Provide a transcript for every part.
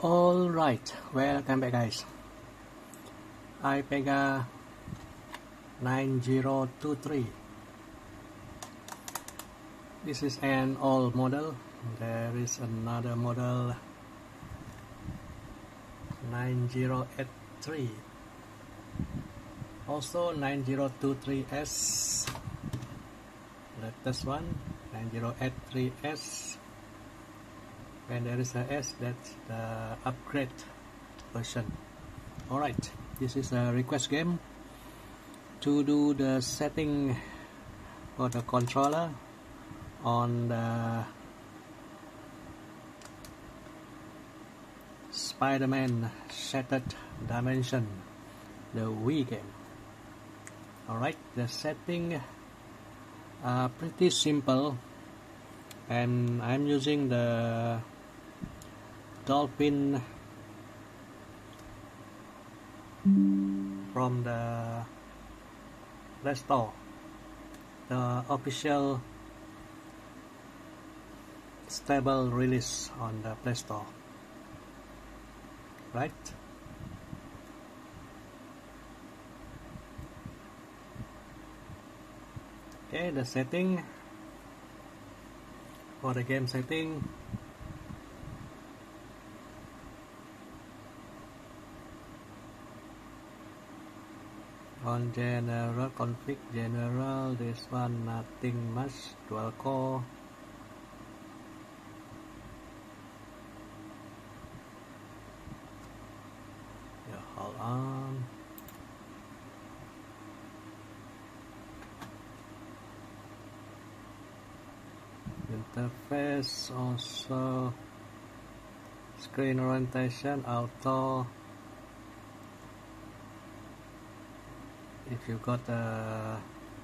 Alright, welcome back guys. iPega 9023. This is an old model. There is another model 9083. Also 9023S. Latest one 9083S. When there is a S, that's the upgrade version. Alright, this is a request game. To do the setting for the controller on the Spider-Man Shattered Dimension, the Wii game. Alright, the setting are pretty simple, and I'm using the Dolphin from the Play Store, the official stable release on the Play Store, right? Okay, the setting for the game setting. On general config, general, this one nothing much, dual core. Yeah, hold on. Interface also, screen orientation auto. If you got a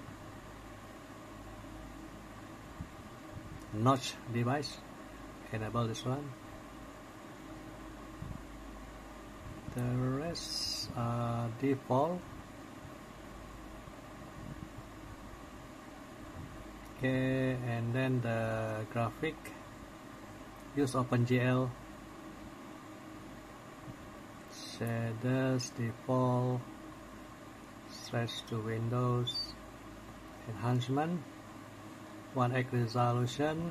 notch device, enable this one. The rest are default. Okay, and then the graphic, use OpenGL. Shaders default. Stretch to Windows, enhancement, 1x resolution,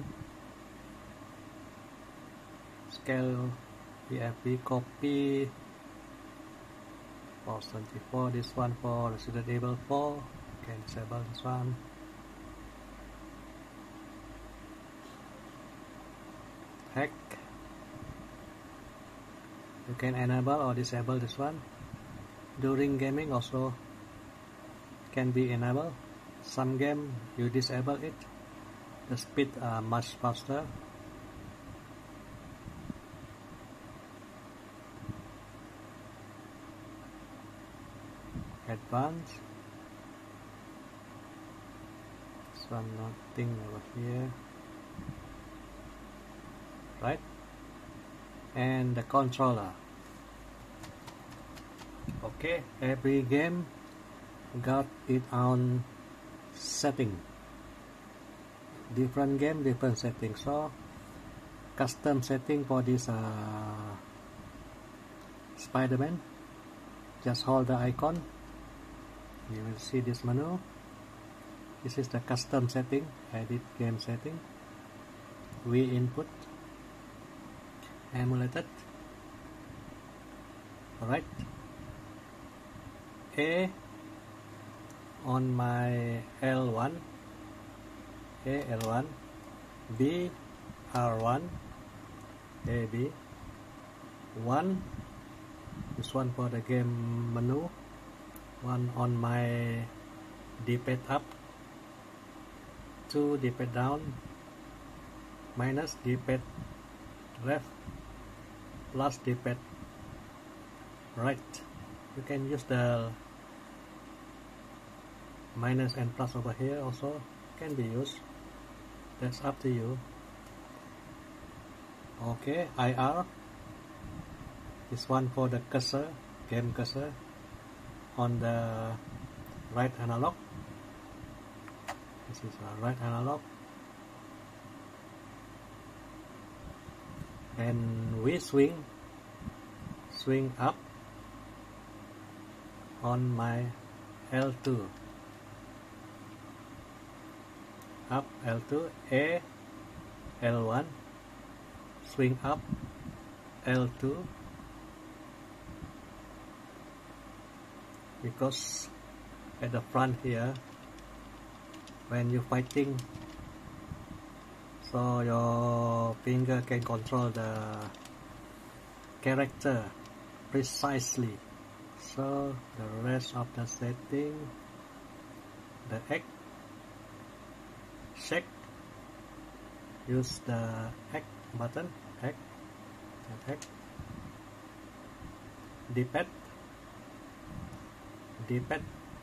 scale BFP copy, 424, this one for Resident Evil 4, can disable this one. Hack, you can enable or disable this one. During gaming also can be enabled. Some game you disable it, the speed are much faster. Advanced, this one nothing over here, right? And the controller. Okay, every game got its own setting. Different game, different setting. So custom setting for this Spider-Man. Just hold the icon. You will see this menu. This is the custom setting. Edit game setting. Wii input. Emulated. Alright. A on my L1, A L1, B R1, A B 1, this one for the game menu, 1 on my D-pad up, 2 D-pad down, minus D-pad left, plus D-pad right. You can use the minus and plus over here also, can be used, that's up to you. Okay, IR, this one for the cursor, game cursor on the right analog. This is a right analog. And Wii swing swing up on my L2, up L2, A, L1, swing up L2, because at the front here, when you're fighting, so your finger can control the character precisely. So the rest of the setting, the X, check, use the X button, X, and X, D-pad, D-pad.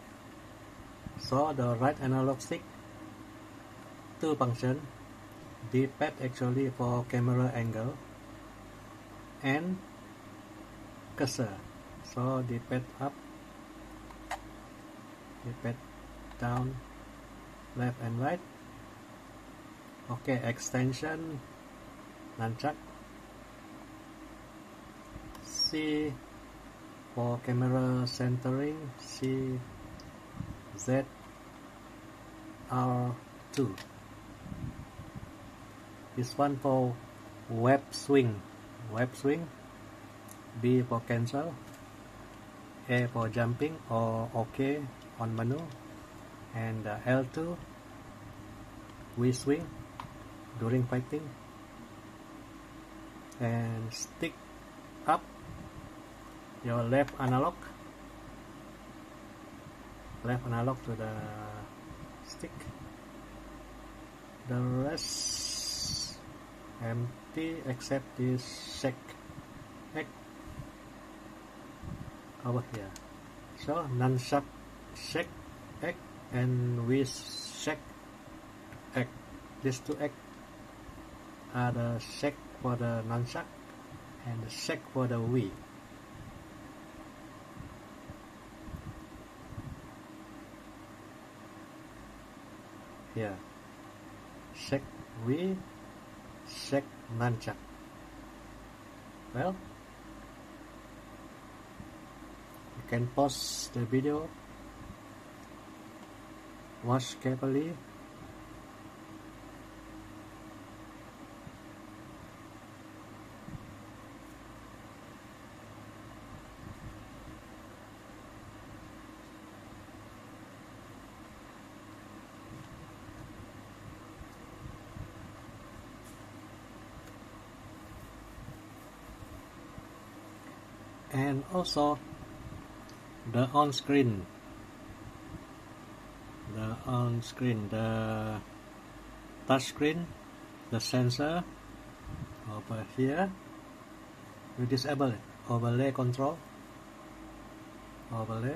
So the right analog stick, two function, D-pad actually for camera angle, and cursor. So D-pad up, D-pad down, left and right. Okay, extension, nunchuck. C for camera centering, C, Z, R2. This one for web swing, B for cancel, A for jumping or OK on menu, and L2 we swing during fighting, and stick up your left analog to the stick. The rest empty except this check X over here. So nunchuck check X and we check X. These two X are the check for the nunchuck and the check for the Wii. Here, check Wii, check nunchuck. Well, you can pause the video, watch carefully. And also the on-screen, the touch screen, the sensor over here, we disable it. Overlay control, overlay,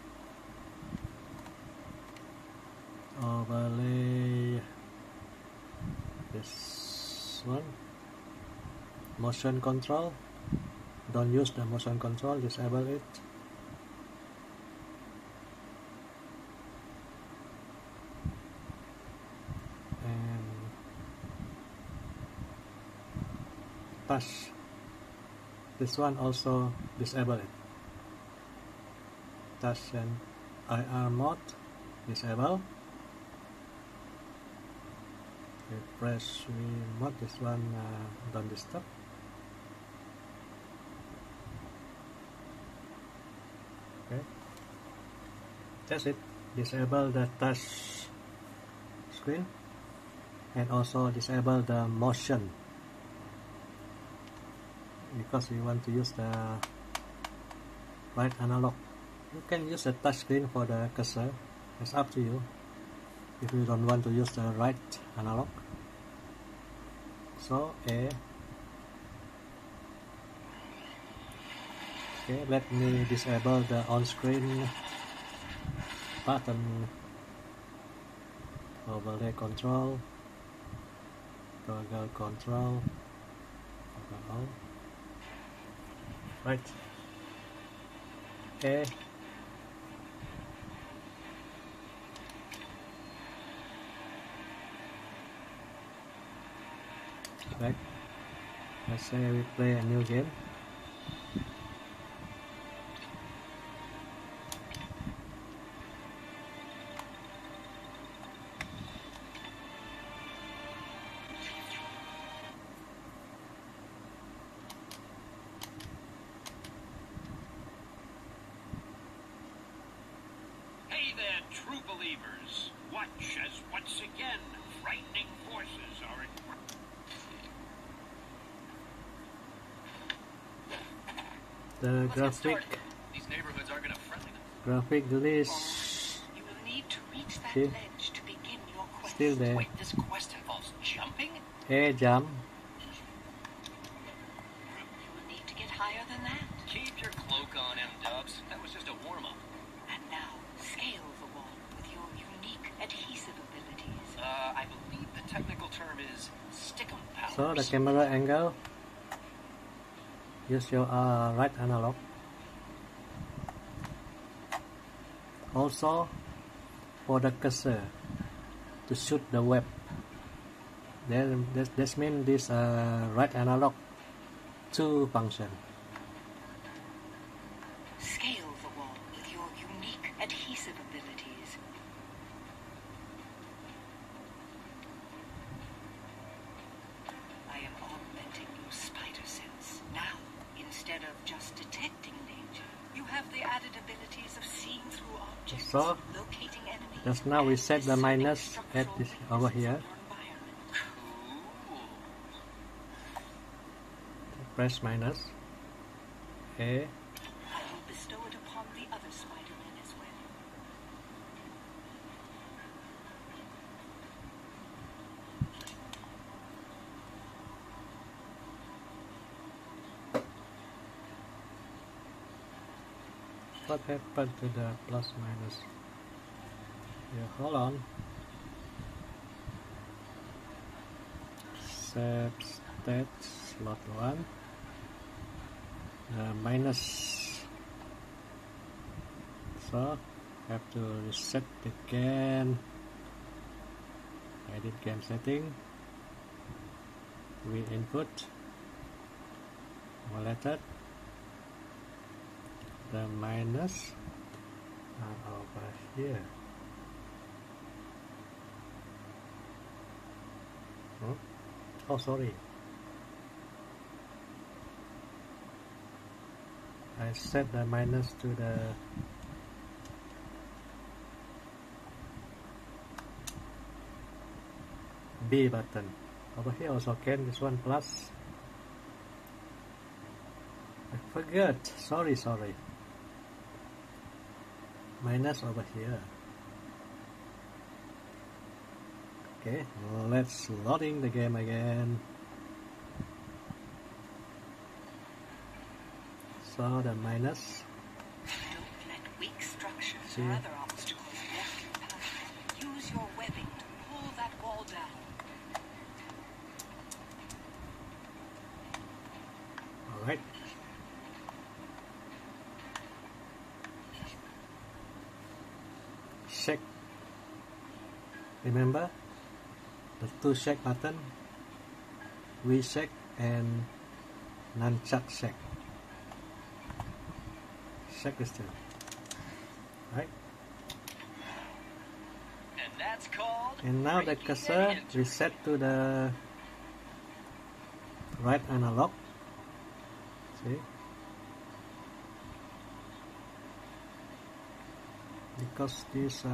this one, motion control. Don't use the motion control, disable it. And touch, this one also disable it. Touch and IR mode, disable. Refresh mode, this one don't disturb. Okay, that's it. Disable the touch screen and also disable the motion, because we want to use the right analog. You can use the touch screen for the cursor, it's up to you if you don't want to use the right analog. So A. Okay, let me disable the on-screen button. Overlay control, toggle control, toggle. Right. A. Right. Let's say we play a new game. true believers. Watch as once again frightening forces are at work. The graphic. These neighborhoods are gonna friendly them. Graphic release. You will need to reach that See? ledge to begin your quest. Still there. Wait, this quest involves jumping? A jump. You will need to get higher than that. Keep your cloak on, M-dubs. That was just a warm-up. And now, scale the wall with your unique adhesive abilities. I believe the technical term is stickum powers. So the camera angle. Use your right analog. Also, for the cursor to shoot the web. Then this means this right analog 2 function. Scale the wall with your unique adhesive abilities. I am augmenting your spider sense. Now, instead of just detecting danger, you have the added abilities of seeing through objects, So, locating enemies. just now we set the minus at this over here. Press minus. A. I will bestow it upon the other Spider-Men as well. What happened to the plus minus? Yeah, hold on. Set state slot 1. Minus. So have to reset again. Edit game setting. We input. Molested. The minus are over here. Oh, sorry. I set the minus to the B button. Over here also can this one plus. I forgot. Sorry. Minus over here. Okay, let's loading the game again. So the minus. Don't let weak structures See. or other obstacles block your path. Use your webbing to pull that wall down. Alright. Shake. Remember the 2 shake button? V shake and nunchuck shake. Shake this thing. Right? And that's called. And now the cursor reset to the right analog. See? Because this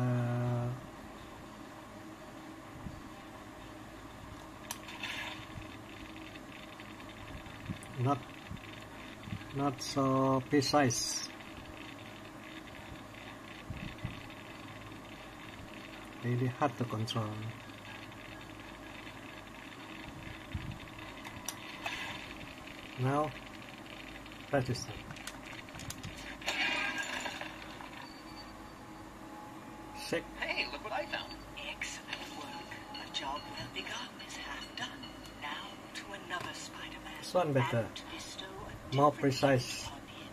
not so precise. Really hard to control. Now register. Shake. Hey, look what I found. Excellent work. A job well begun is half done. Now to another Spider-Man. This one better. And to bestow a More different precise. upon him.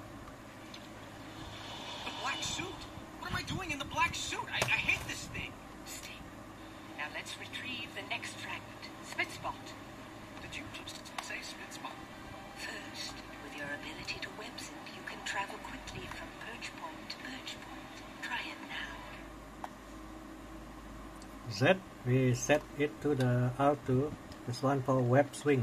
The black suit? What am I doing in the black suit? I hate this thing. Sting. Now let's retrieve the next fragment. Spitspot. Did you just say Spitspot? First, with your ability to web zip, you can travel quickly from perch point to perch point. Try it now. Z, we set it to the R2. This one for web swing.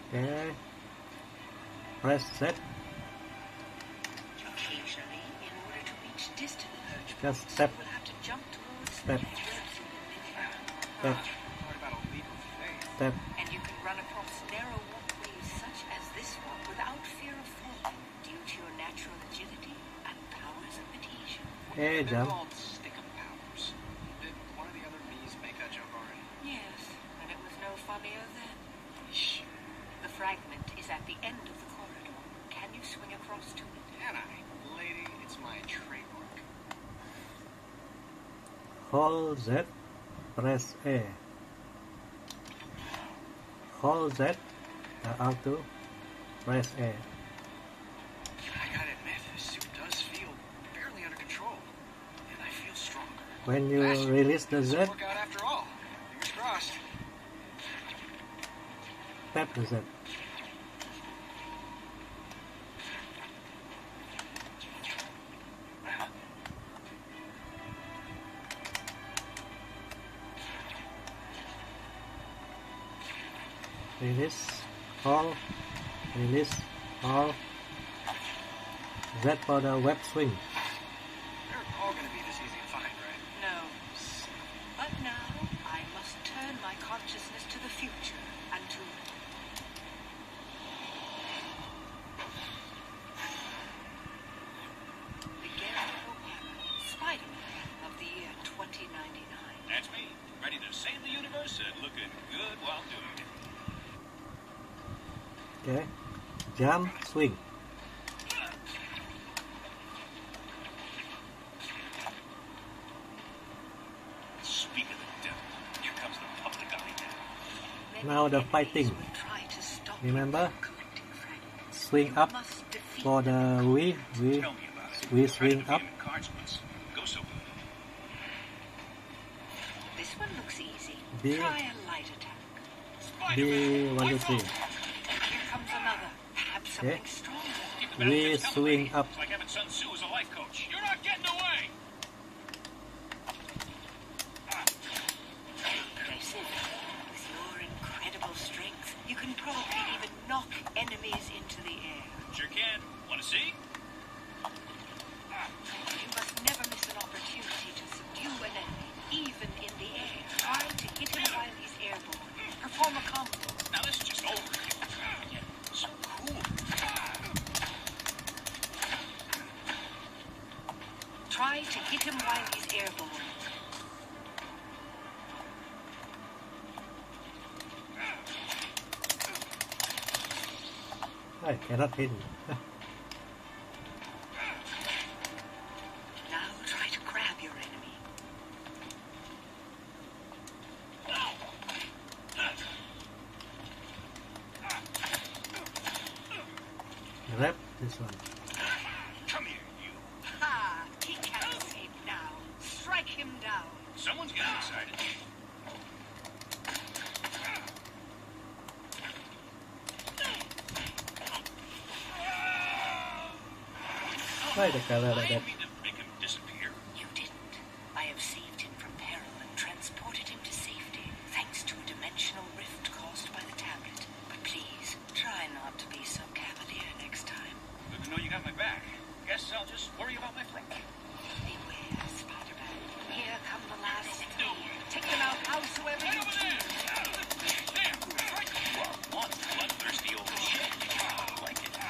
Okay. Press Z. Occasionally, in order to reach distant perch Just points, step. you will have to jump towards Step. the webs in midair. Step. What about a leap of faith? Step. And you can run across narrow walkways such as this one without fear of falling due to your natural agility and powers of adhesion. Okay, They're jump. called stick-em powers. Did one of the other Mii's make that jump already? Yes, and it was no funnier then. Sure. The fragment is at the end of the corridor. Can you swing across to it? Can I? Lady, it's my trademark. Hold Z. Press A. Hold Z. R2. Press A. I gotta admit, this suit does feel fairly under control. And I feel stronger. When you release the Z, Work out after all. Fingers crossed. tap the Z. Release all. Release all. Z for the web swing. They're all gonna be this easy to find, right? No. But now I must turn my consciousness to the future and to Miguel O'Hara, Spider-Man of the year 2099. That's me, ready to save the universe and looking good while doing it. Okay. Jump, swing. Speak of the devil, here comes the public eye now. Now the fighting. Remember? Swing up for the V. Tell me about it. We Tried swing to up. be in cards once. Go so good. This one looks easy. B. Try a light attack. B, 1, 2, 3. Here comes another. Perhaps something Okay. stronger. Keep the We benefits coming, swing lady. up. It's like having Sun Tzu as a life coach. You're not getting away. Impressive. With your incredible strength, you can probably even knock enemies into the air. Sure can. Want to see? You must never miss an opportunity to subdue an enemy, even in the air. Try to hit him while he's airborne. Perform a combo. Now this is just over. Yeah, so cool. Try to hit him while he's airborne. I cannot hit. Now try to grab your enemy. Grab this one. Come here, you. Ha! He can't escape now. Strike him down. Someone's getting excited. Why the color I like that? didn't mean to make him disappear. You didn't. I have saved him from peril and transported him to safety, thanks to a dimensional rift caused by the tablet. But please, try not to be so cavalier next time. Good to know you got my back. Guess I'll just worry about my front. Beware, Spider-Man. Here come the last three. Take them out howsoever Right you over choose. there! There! Right. You are one bloodthirsty old shit. I like it.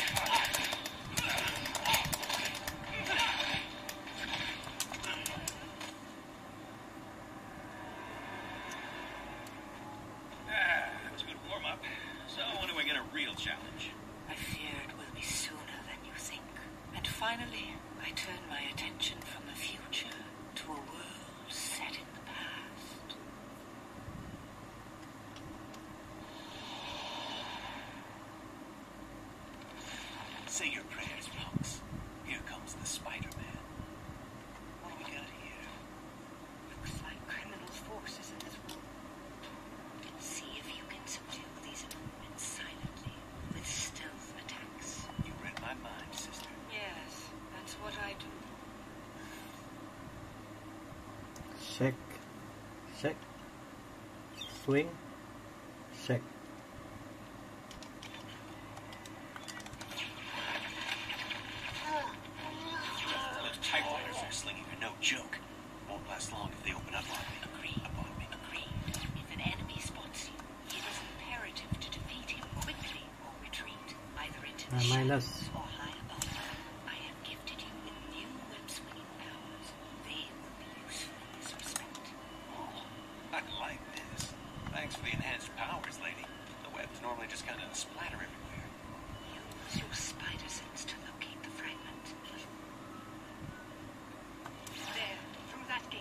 That was a good warm-up. So when do I get a real challenge? I fear it will be sooner than you think. And finally, I turn my attention from the future to a world set in the past. Say your prayers, folks. Here comes the Spider-Man. What do we got here? Looks like criminal forces in this world. See if you can subdue these movements silently with stealth attacks. You read my mind, sister. Yes, that's what I do. Shake. Shake. Swing. Shake. joke. Won't last long if they open up on me. Agreed. Upon me. Agreed. If an enemy spots you, it is imperative to defeat him quickly or retreat, either into the minus. shadows or high above. I have gifted you with new web-swinging powers. They will be useful in this respect. Oh, I like this. Thanks for the enhanced powers, lady. The webs normally just kind of splatter everywhere. Use your spider sense to locate the fragment. There, through that gate.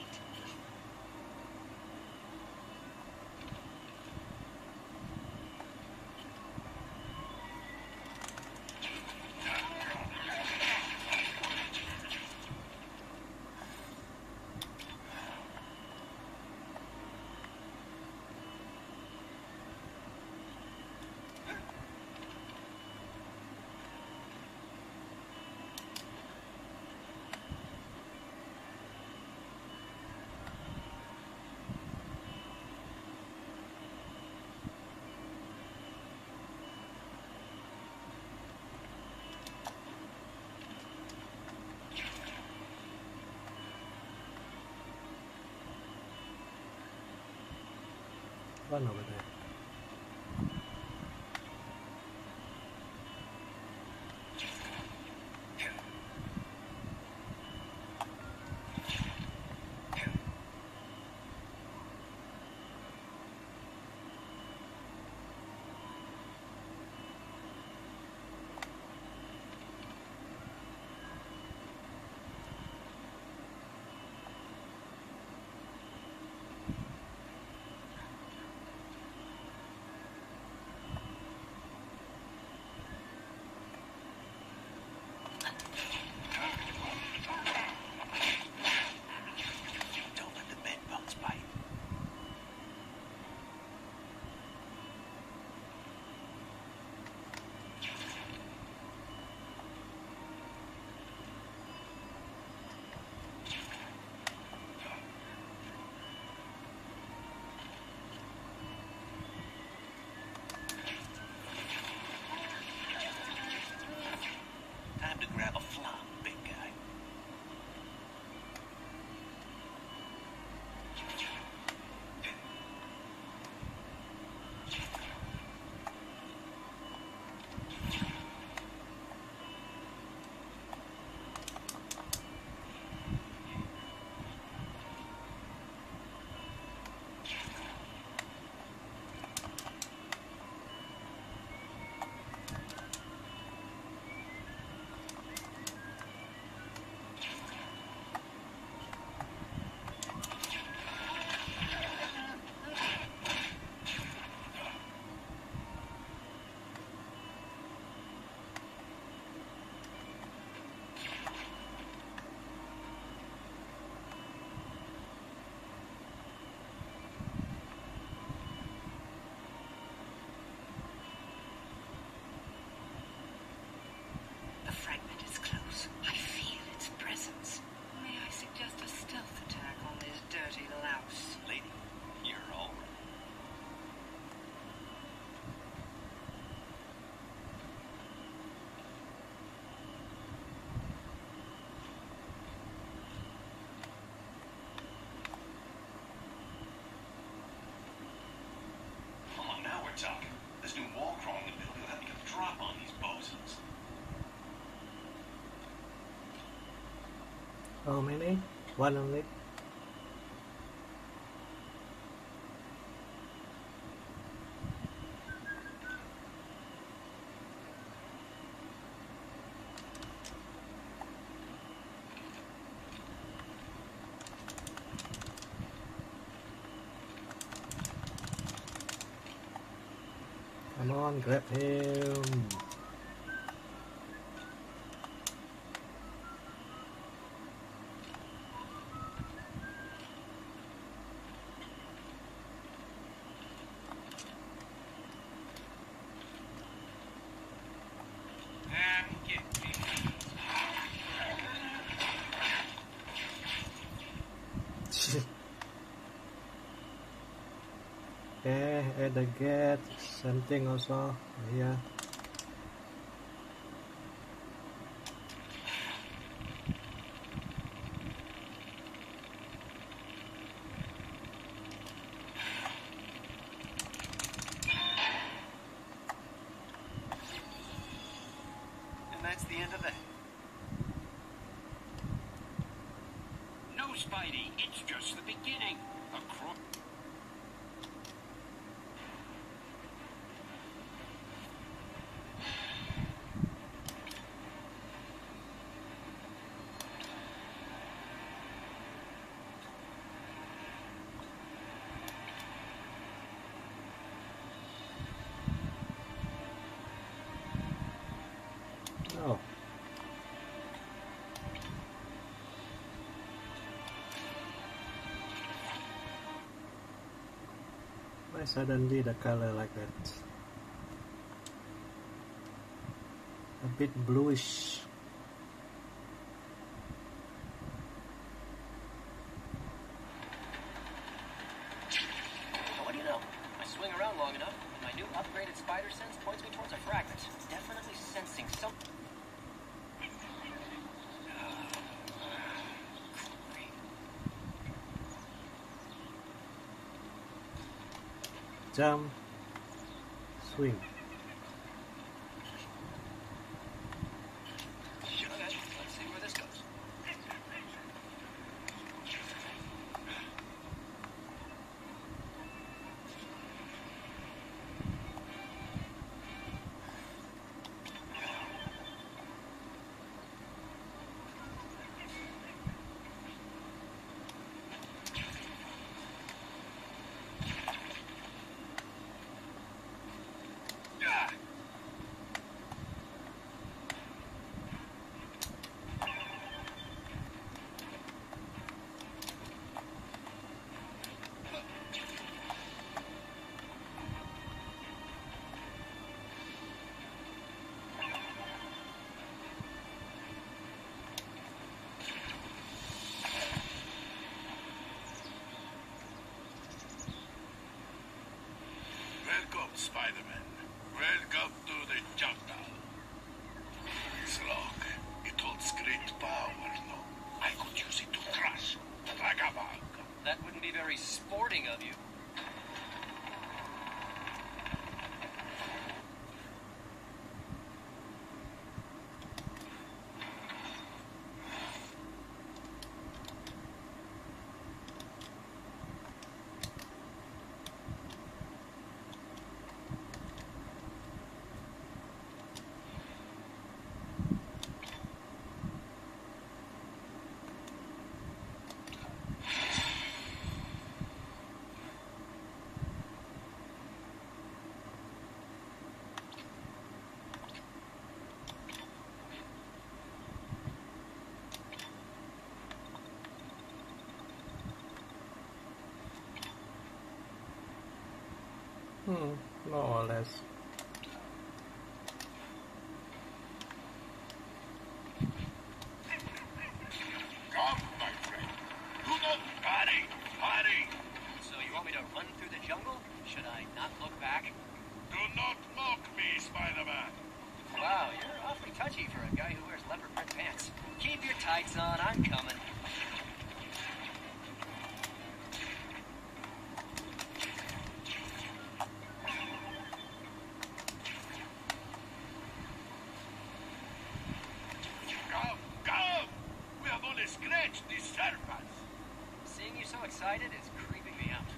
One over there. Don't let the bed bugs bite. Time to grab a flop, big guy. The fragment is close. I feel its presence. May I suggest a stealth attack on this dirty louse? Lady, you're all right. Oh, now we're talking. This new wall crawling ability will help me get a drop on these bozos. How many? One only. Come on, grab him. Okay, at the gate, same thing also here. into that. No, Spidey, it's just the beginning. A crook. Oh. Why suddenly the color like that? A bit bluish. What do you know? I swing around long enough, and my new upgraded spider sense points me towards a fragment. Definitely sensing something. Jump. Swing. Okay, let's see where this goes. Welcome, Spider-Man. Welcome to the jungle. This rock, it holds great power, no? I could use it to crush the vagabond. That wouldn't be very sporting of you. More or less. Come, my friend. Do not hurry. Hurry. So you want me to run through the jungle? Should I not look back? Do not mock me, Spider-Man. Wow, you're awfully touchy for a guy who wears leopard print pants. Keep your tights on, I'm coming. Come, come. We have only scratched the surface. Seeing you so excited is creeping me out.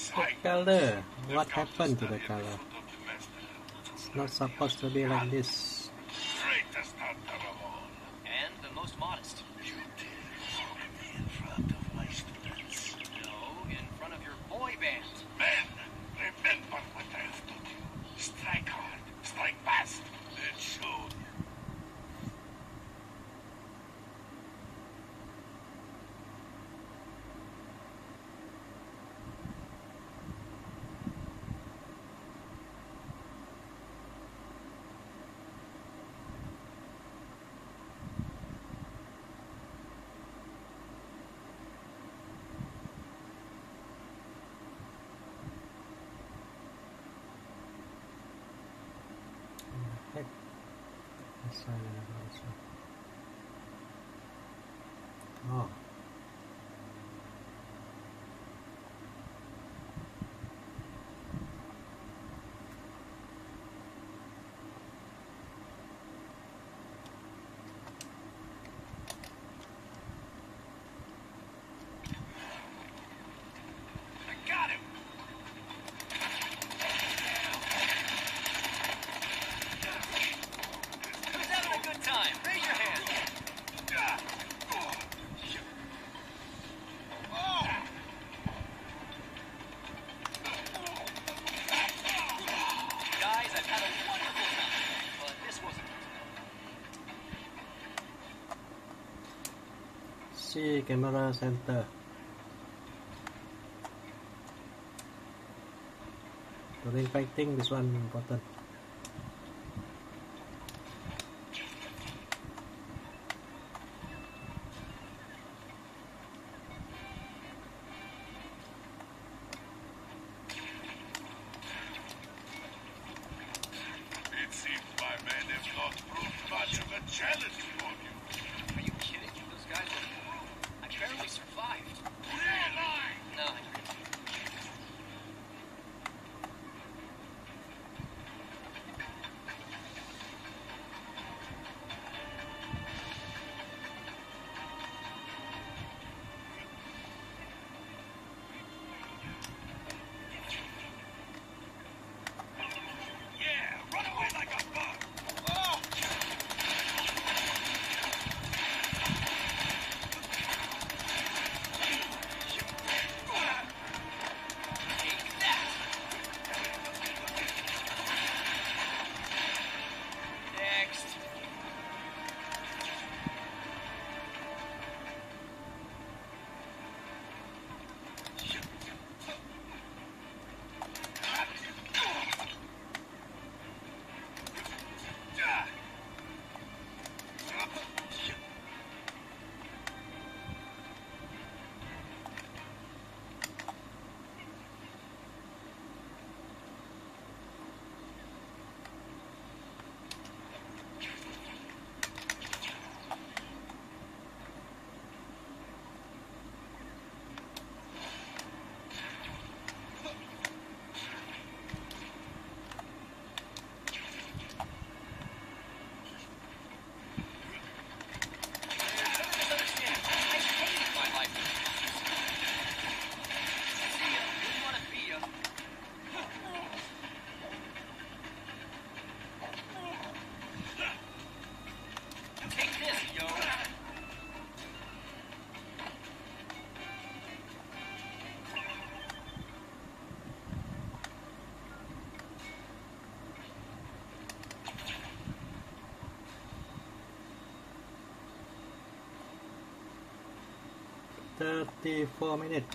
Calder, what happened to the color? It's not supposed to be like this. Greatest hunter of all. And the most modest. You dare follow me in front of my students. No, in front of your boy band. Men, remember what I have taught you. Strike hard, strike fast, then shoot. Heck. Let's try this one. Oh. I got him! Who's having a good time? Raise your hand. Guys, I've had a wonderful time, but this wasn't See camera center. During fighting, this one important. It seems my men have not proved much of a challenge for you. Are you kidding? Those guys were brutal. I barely survived. Really? No. Yeah, run away like a bug. Oh! Take that! Next. $34 minutes.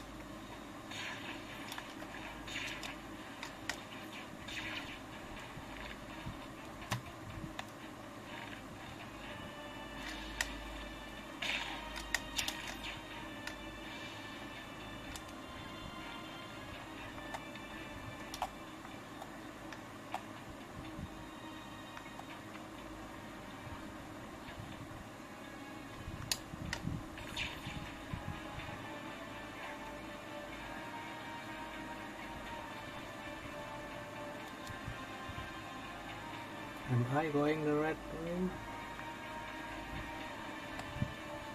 Am I going the right way?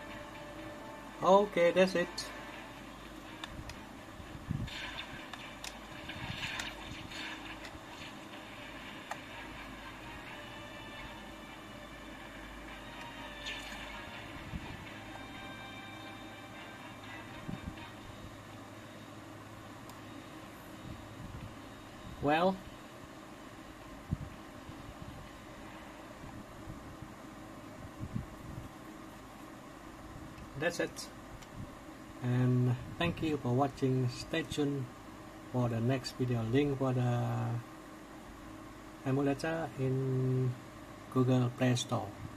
Okay, that's it. Well, that's it, and thank you for watching. Stay tuned for the next video. Link for the emulator in Google Play Store.